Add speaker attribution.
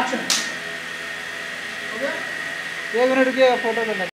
Speaker 1: Action. हो गया?
Speaker 2: 1 minute रुकिएगा, photo करना।